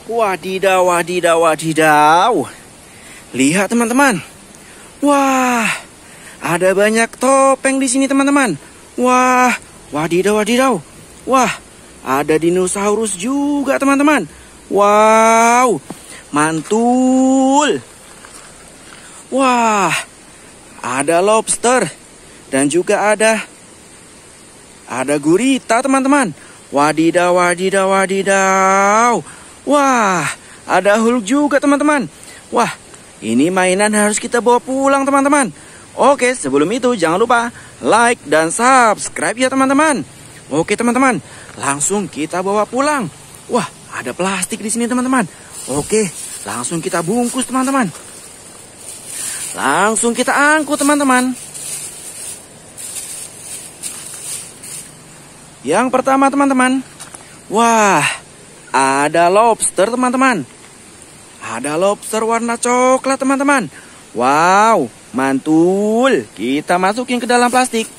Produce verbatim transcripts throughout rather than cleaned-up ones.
Wadidaw, wadidaw, wadidaw. Lihat teman-teman. Wah, ada banyak topeng di sini teman-teman. Wah, wadidaw, wadidaw. Wah, ada dinosaurus juga teman-teman. Wow, mantul. Wah, ada lobster dan juga ada ada gurita teman-teman. Wadidaw, wadidaw, wadidaw. Wah, ada Hulk juga teman-teman. Wah, ini mainan harus kita bawa pulang teman-teman. Oke, sebelum itu jangan lupa like dan subscribe ya teman-teman. Oke teman-teman, langsung kita bawa pulang. Wah, ada plastik di sini teman-teman. Oke, langsung kita bungkus teman-teman. Langsung kita angkut teman-teman. Yang pertama teman-teman. Wah, ada lobster teman-teman. Ada lobster warna coklat teman-teman. Wow, mantul. Kita masukin ke dalam plastik.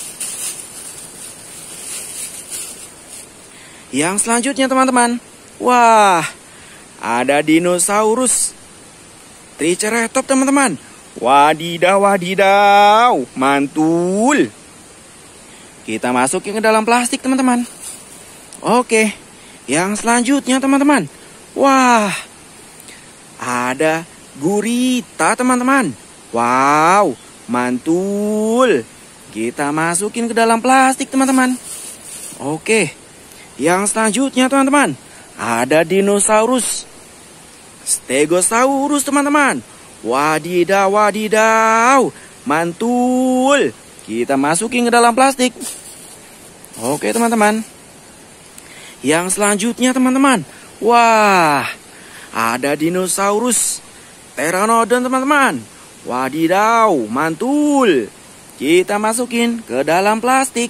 Yang selanjutnya teman-teman. Wah, ada dinosaurus Triceratops teman-teman. Wadidaw, wadidaw. Mantul. Kita masukin ke dalam plastik teman-teman. Oke. Yang selanjutnya teman-teman. Wah, ada gurita teman-teman. Wow, mantul. Kita masukin ke dalam plastik teman-teman. Oke. Yang selanjutnya teman-teman. Ada dinosaurus Stegosaurus teman-teman. Wadidaw, wadidaw. Mantul. Kita masukin ke dalam plastik. Oke teman-teman. Yang selanjutnya teman-teman. Wah, ada dinosaurus Pteranodon teman-teman. Wadidaw, mantul. Kita masukin ke dalam plastik.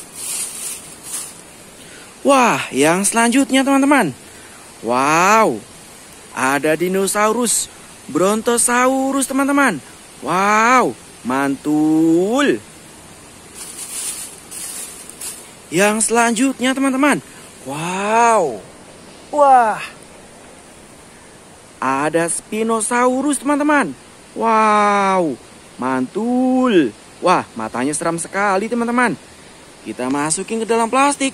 Wah, yang selanjutnya teman-teman. Wow, ada dinosaurus Brontosaurus teman-teman. Wow, mantul. Yang selanjutnya teman-teman. Wow. Wah. Ada Spinosaurus teman-teman. Wow. Mantul. Wah, matanya seram sekali teman-teman. Kita masukin ke dalam plastik.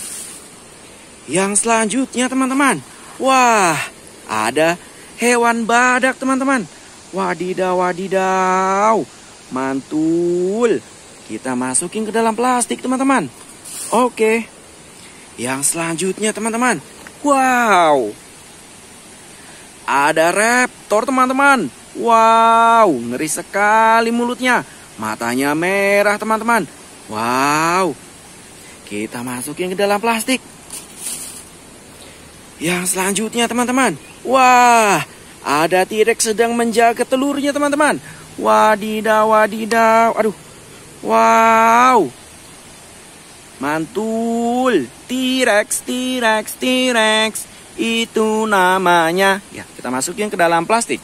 Yang selanjutnya teman-teman. Wah, ada hewan badak teman-teman. Wadidaw, wadidaw. Mantul. Kita masukin ke dalam plastik teman-teman. Oke. Yang selanjutnya teman-teman. Wow. Ada raptor teman-teman. Wow, ngeri sekali mulutnya. Matanya merah teman-teman. Wow. Kita masukin ke dalam plastik. Yang selanjutnya teman-teman. Wah, ada T-Rex sedang menjaga telurnya teman-teman. Wadidaw, wadidaw. Aduh. Wow. Mantul. T-Rex, T-Rex, T-Rex. Itu namanya. Ya, kita masukin ke dalam plastik.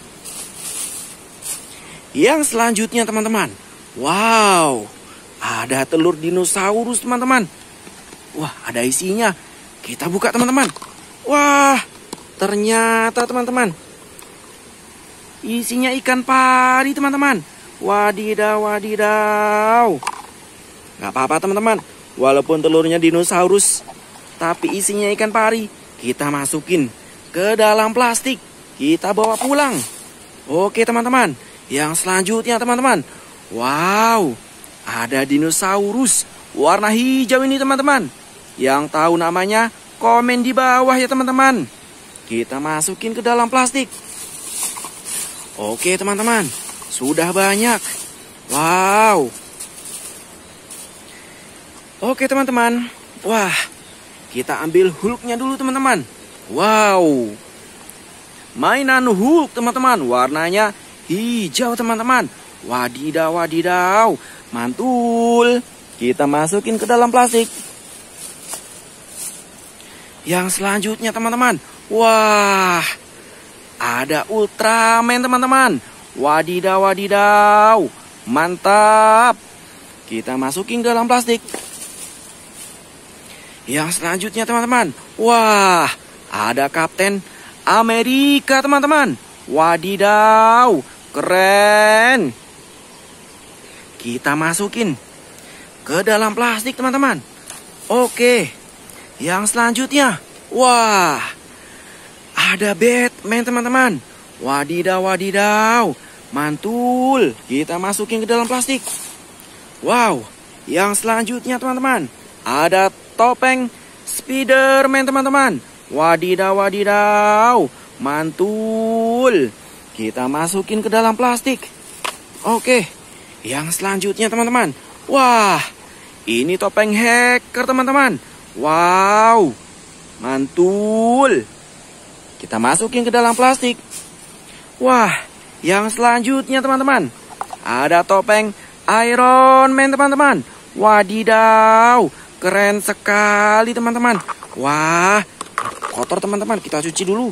Yang selanjutnya teman-teman. Wow. Ada telur dinosaurus teman-teman. Wah, ada isinya. Kita buka teman-teman. Wah, ternyata teman-teman. Isinya ikan pari teman-teman. Wadidaw, wadidaw. Gak apa-apa teman-teman. Walaupun telurnya dinosaurus, tapi isinya ikan pari. Kita masukin ke dalam plastik. Kita bawa pulang. Oke teman-teman. Yang selanjutnya teman-teman. Wow, ada dinosaurus warna hijau ini teman-teman. Yang tahu namanya, komen di bawah ya teman-teman. Kita masukin ke dalam plastik. Oke teman-teman. Sudah banyak. Wow. Oke teman-teman. Wah, kita ambil Hulknya dulu teman-teman. Wow. Mainan Hulk teman-teman. Warnanya hijau teman-teman. Wadidaw, wadidaw. Mantul. Kita masukin ke dalam plastik. Yang selanjutnya teman-teman. Wah, ada Ultraman teman-teman. Wadidaw, wadidaw. Mantap. Kita masukin ke dalam plastik. Yang selanjutnya teman-teman. Wah, ada Kapten Amerika teman-teman. Wadidaw, keren. Kita masukin ke dalam plastik teman-teman. Oke, yang selanjutnya. Wah, ada Batman teman-teman. Wadidaw, wadidaw. Mantul. Kita masukin ke dalam plastik. Wow, yang selanjutnya teman-teman. Ada topeng Spiderman teman-teman. Wadidaw, wadidaw. Mantul. Kita masukin ke dalam plastik. Oke, yang selanjutnya teman-teman. Wah, ini topeng hacker teman-teman. Wow, mantul. Kita masukin ke dalam plastik. Wah, yang selanjutnya teman-teman. Ada topeng Iron Man teman-teman. Wadidaw, keren sekali teman-teman. Wah, kotor teman-teman, kita cuci dulu.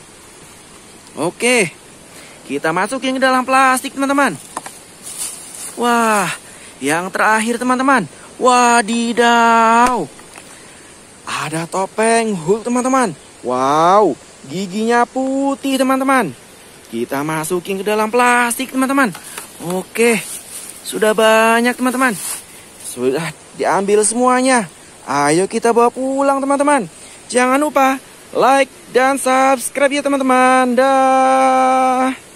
Oke, kita masukin ke dalam plastik teman-teman. Wah, yang terakhir teman-teman. Wadidaw, ada topeng Hulk teman-teman. Wow, giginya putih teman-teman. Kita masukin ke dalam plastik teman-teman. Oke, sudah banyak teman-teman. Sudah diambil semuanya. Ayo kita bawa pulang teman-teman. Jangan lupa like dan subscribe ya teman-teman. Dah.